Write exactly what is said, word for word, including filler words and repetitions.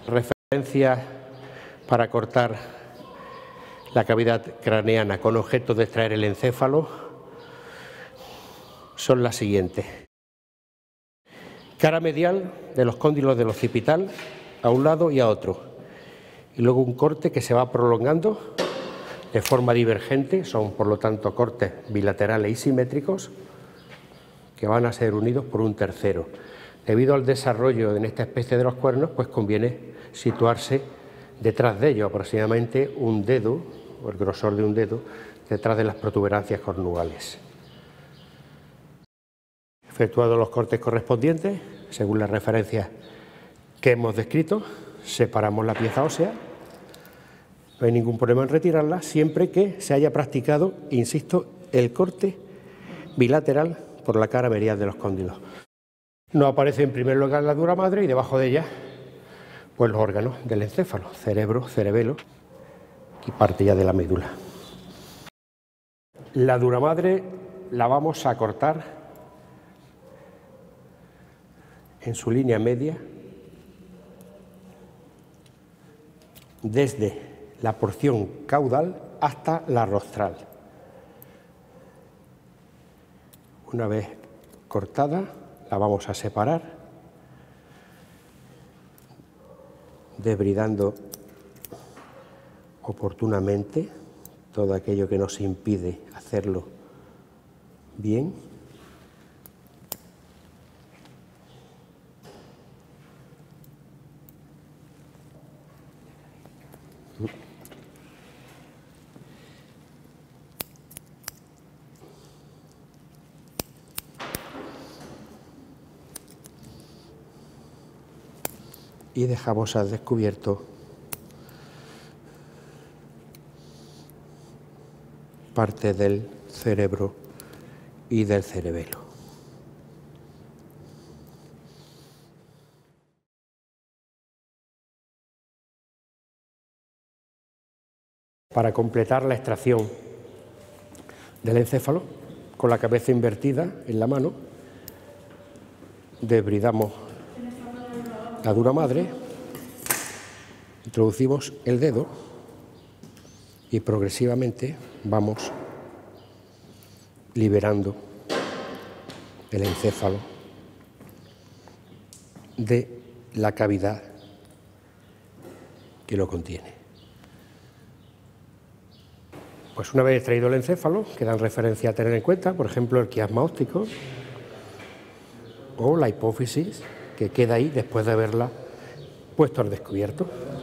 Referencias para cortar la cavidad craneana con objeto de extraer el encéfalo son las siguientes. Cara medial de los cóndilos del occipital a un lado y a otro. Y luego un corte que se va prolongando de forma divergente, son por lo tanto cortes bilaterales y simétricos que van a ser unidos por un tercero. Debido al desarrollo en esta especie de los cuernos, pues conviene situarse detrás de ellos, aproximadamente un dedo, o el grosor de un dedo, detrás de las protuberancias cornugales. Efectuados los cortes correspondientes, según las referencias que hemos descrito, separamos la pieza ósea. No hay ningún problema en retirarla, siempre que se haya practicado, insisto, el corte bilateral por la cara medial de los cóndilos. No aparece en primer lugar la dura madre y debajo de ella pues los órganos del encéfalo, cerebro, cerebelo y parte ya de la médula. La dura madre la vamos a cortar en su línea media desde la porción caudal hasta la rostral. Una vez cortada, la vamos a separar, desbridando oportunamente todo aquello que nos impide hacerlo bien. Y dejamos al descubierto parte del cerebro y del cerebelo. Para completar la extracción del encéfalo, con la cabeza invertida en la mano, desbridamos la dura madre, introducimos el dedo y progresivamente vamos liberando el encéfalo de la cavidad que lo contiene. Pues una vez extraído el encéfalo, quedan referencias a tener en cuenta, por ejemplo, el quiasma óptico o la hipófisis, que queda ahí después de haberla puesto al descubierto.